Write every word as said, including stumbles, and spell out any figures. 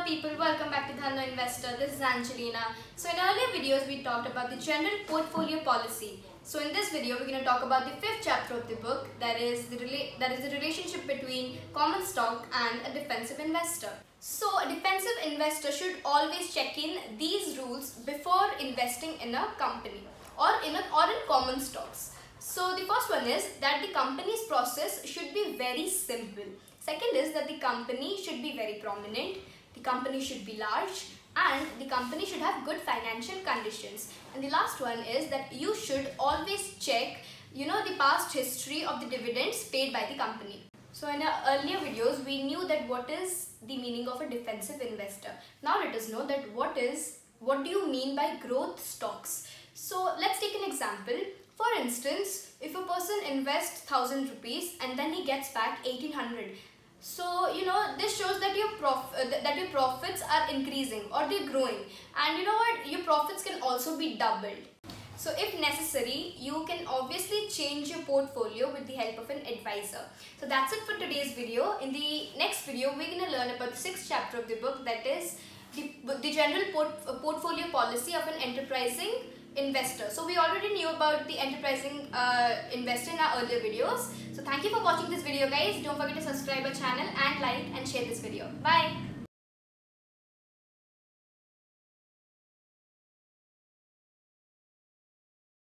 people, welcome back to Dhanda Investor. This is Angelina. So in earlier videos we talked about the general portfolio policy. So in this video we're going to talk about the fifth chapter of the book, that is the rela that is the relationship between common stock and a defensive investor. So a defensive investor should always check in these rules before investing in a company or in a, or in common stocks. So the first one is that the company's process should be very simple. Second is that the company should be very prominent, the company should be large, and the company should have good financial conditions. And the last one is that you should always check, you know, the past history of the dividends paid by the company. So in our earlier videos, we knew that what is the meaning of a defensive investor. Now let us know that what is, what do you mean by growth stocks? So let's take an example. For instance, if a person invests one thousand rupees and then he gets back eighteen hundred. So, you know, this shows that your prof uh, th that your profits are increasing or they're growing. And you know what? Your profits can also be doubled. So if necessary, you can obviously change your portfolio with the help of an advisor. So that's it for today's video. In the next video, we're going to learn about the sixth chapter of the book, that is the, the general port uh, portfolio policy of an enterprising investor. So we already knew about the enterprising uh, investor in our earlier videos. So thank you for watching this video, guys. Don't forget to subscribe our channel and like and share this video. Bye.